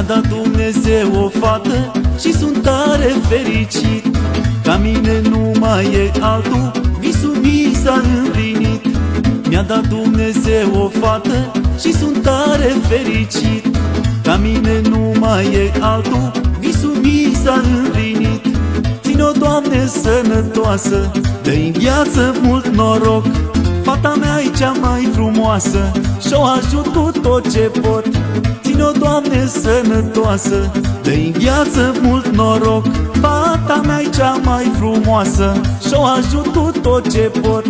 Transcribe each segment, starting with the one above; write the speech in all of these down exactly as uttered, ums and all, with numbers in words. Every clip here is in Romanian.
dat Dumnezeu o fată și sunt tare fericit. Ca mine nu mai e altul, visul mi s-a împlinit. Mi-a dat Dumnezeu o fată și sunt tare fericit. Ca mine nu mai e altul, visul mi s-a împlinit. Ține-o, Doamne, sănătoasă, dă-i în viață mult noroc. Fata mea e cea mai frumoasă și-o ajut cu tot ce pot. Ține-o, Doamne, sănătoasă, dă-i în viață mult noroc. Fata mea e cea mai frumoasă și-o ajut cu tot ce pot.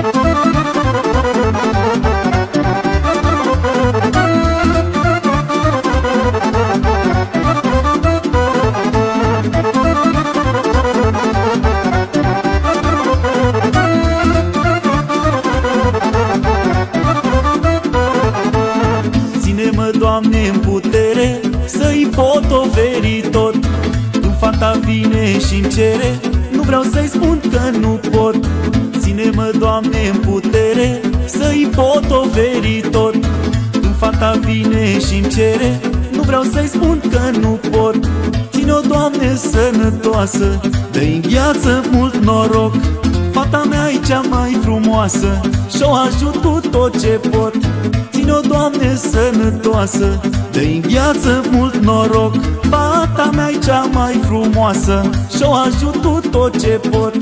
Ține-mă, Doamne, în putere să-i pot oferi tot. Când fata vine și-mi cere, nu vreau să-i spun că nu pot. Ține-mă, Doamne, în putere să-i pot oferi tot. Când fata vine și-mi cere, nu vreau să-i spun că nu pot. Ține-o, Doamne, sănătoasă, dă-i în viață mult noroc. Fata mea e cea mai frumoasă și-o ajut cu tot ce pot. Ține-o, Doamne, sănătoasă, dă-i în viață mult noroc. Fata mea e cea mai frumoasă și-o ajut cu tot ce pot.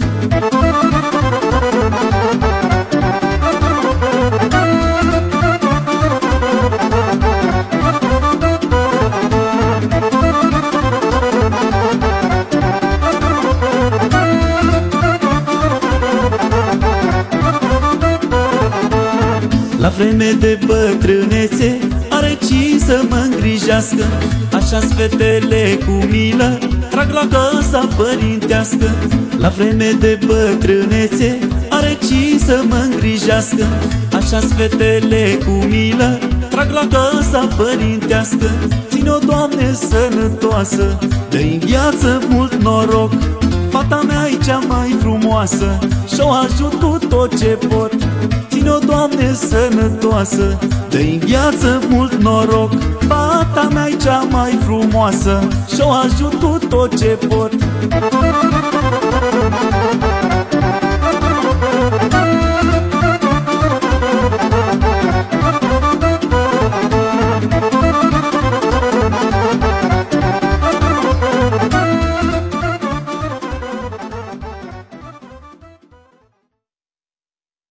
La vreme de bătrânețe are cine să mă îngrijească. Așa-s fetele cu milă trag la casa părintească. La vreme de bătrânețe are cine să mă îngrijească. Așa-s fetele cu milă trag la casa părintească. Ține-o, Doamne, sănătoasă, dă-i în viață mult noroc. Fata mea e cea mai frumoasă și-o ajut cu tot ce pot. Ține-o, Doamne, sănătoasă, dă-i în viață mult noroc. Fata mea e cea mai frumoasă și-o ajut cu tot ce pot.